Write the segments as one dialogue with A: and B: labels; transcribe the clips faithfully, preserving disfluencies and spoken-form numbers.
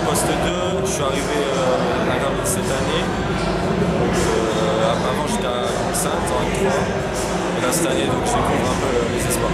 A: poste deux, je suis arrivé euh, à Gravelines cette année. Donc, euh, avant j'étais à Sainte en N trois. Et là cette année donc je découvre un peu euh, les espoirs.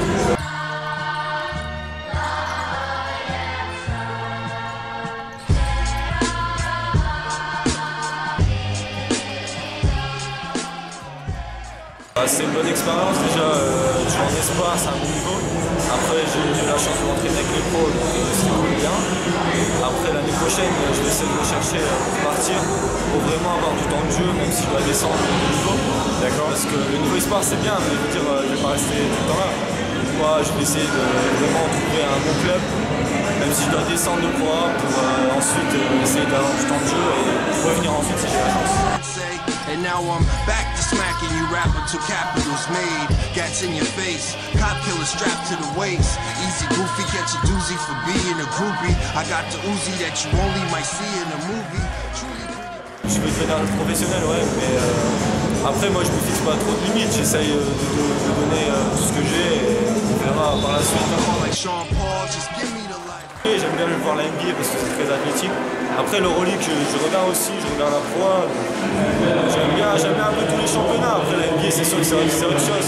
A: C'est une bonne expérience déjà, euh, je suis en espoir, c'est un bon niveau. Après j'ai eu la chance de m'entraîner avec les pros, donc c'est cool bien. Après l'année prochaine, je vais essayer de me chercher pour partir, pour vraiment avoir du temps de jeu, même si je dois descendre de niveau. D'accord. Parce que le niveau espoir c'est bien, mais je veux dire, je ne vais pas rester tout le temps là. Moi je vais essayer de vraiment trouver un bon club, même si je dois descendre de Pro A pour euh, ensuite euh, essayer d'avoir du temps de jeu et revenir ensuite si j'ai la chance.
B: And now I'm back to smacking you rapper till capital's made. Gats in your face, cop killer strapped to the waist. Easy goofy, catch a doozy for being a groupie. I got the Uzi that you only might see in a movie.
A: Je veux devenir professionnel, ouais, mais euh, après moi je me fixe pas trop de limites. J'essaye euh, de, de, de donner euh, tout ce que j'ai et on verra par la suite. Et j'aime bien voir la N B A parce que c'est très athlétique. Après l'Euroleague, je, je regarde aussi, je regarde la Pro A. J'aime bien, j'aime bien un peu tous les championnats. Après la N B A, c'est sûr que c'est autre chose.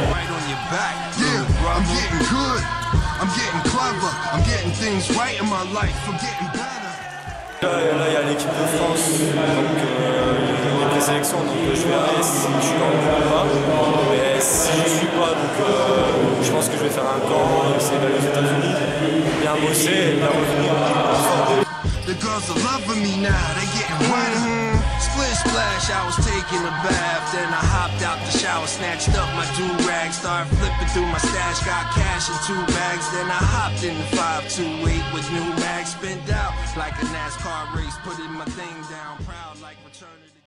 A: Là, là, il y a l'équipe de France, donc euh, les présélections, donc euh, je verrai si je suis dans le groupe ou pas. Mais si je ne suis pas, donc euh, je pense que je vais faire un camp, essayer d'aller aux États-Unis, bien bosser et bien revenir fort.
B: The girls are loving me now, they getting wetter. Mm-hmm. Split splash, I was taking a bath. Then I hopped out the shower, snatched up my do-rag. Started flipping through my stash, got cash in two bags. Then I hopped in the five two eight with new mags. Spinned out like a NASCAR race, putting my thing down, proud like returning.